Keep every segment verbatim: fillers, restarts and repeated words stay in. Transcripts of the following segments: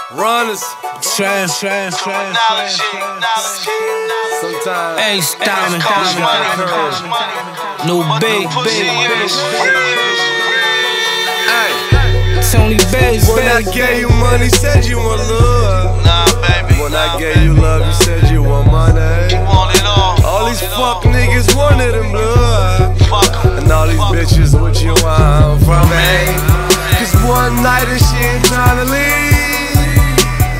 Runners. Trash, trash, trash, trash, trash. Sometimes. Ace Diamond, Diamond. No big, big. Tony Bass, When I gave you money, said you want love. Nah, baby. When I gave you love, you said you want money. You want it all. All these fuck niggas wanted them blood. Fuck 'em. And all these bitches, what you want from me? Cause one night and she ain't tryna leave.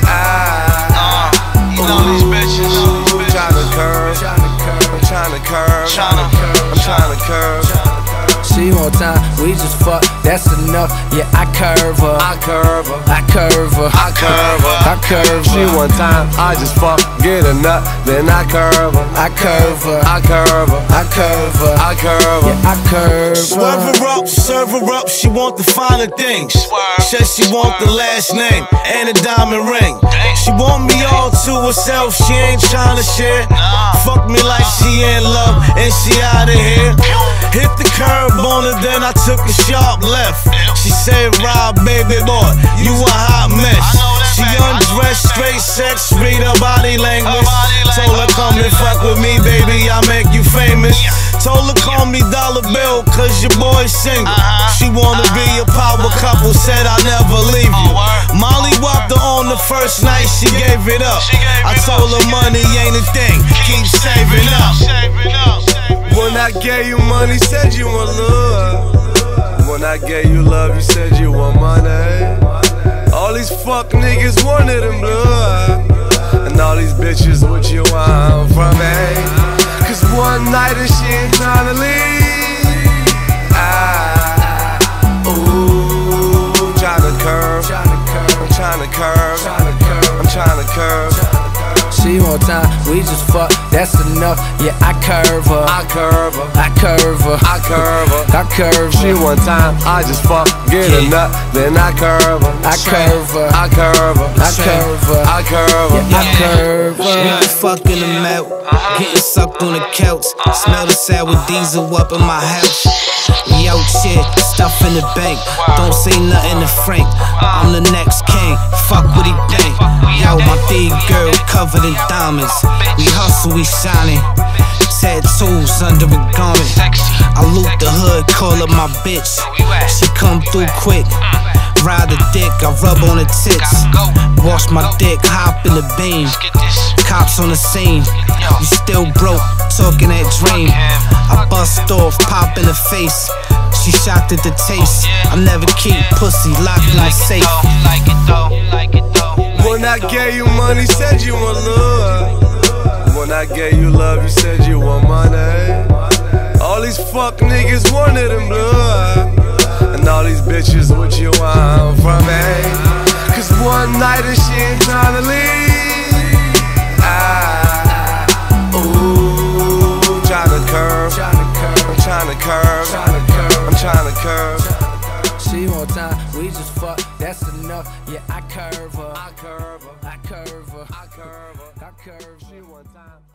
Ah, Uh, you know these bitches. I'm tryna curve. I'm tryna curve. Tryna, I'm tryna curve. She one time, we just fuck, that's enough. Yeah, I curve her, I curve her. I curve her, I curve her. I curve She her, one time, I just fuck, get a nut, then I curve her. I curve her, I curve her. I curve her, I curve her. yeah, I curve Swerve her. her up, serve her up, she want the finer things. Says she want the last name and a diamond ring. She want me all to herself, she ain't tryna share. Fuck me like she in love and she outta here. Hit the curb on her, then I took a sharp left. She said, Rob, baby boy, you a hot mess. She undressed, straight sex, read her body language. Told her, come and fuck with me, baby, I make you famous. Told her, call me Dollar Bill, cause your boy's single. She wanna be a power couple, said I'll never leave you. Molly whopped her on the first night, she gave it up. I told her money ain't a thing, keep saving up. When I gave you money, said you want love. When I gave you love, you said you want money. All these fuck niggas wanted them blood. And all these bitches, what you want from me? Cause one night and she ain't tryna leave. Ah, ooh, tryna curve. I'm tryna curve. I'm tryna curve. She one time, we just fuck, that's enough. Yeah, I curve her, I curve her. I curve her, I curve her. I curve She her, one time, I just fuck, get a nut, then I curve her. I curve her, I curve her. I curve her, I curve her. I curve We her. been fucking them out, getting sucked on the couch. Smell the sour diesel up in my house. We out shit, stuff in the bank. Don't say nothing to Frank. I'm the next king. Fuck what he think. Yo, my big girl covered in diamonds. We hustle, we shining. Tattoos under a garment. I loot the hood, call up my bitch. She come through quick. Ride the dick, I rub on the tits. Wash my dick, hop in the beam. Cops on the scene. You still broke, talking that dream. I bust off, pop in the face. She shocked at the taste. I never keep pussy locked in a safe. When I gave you money, said you want love. When I gave you love, you said you want money. All these fuck niggas wanted them blood. And all these bitches, what you want from me? Cause one night and she ain't tryna leave. Ah, ooh, tryna curve. I'm tryna curve. I'm tryna curve. She one time, we just fuck, that's enough. Yeah, I curve her, I curve her, I curve her, I curve her, I curve. She one time.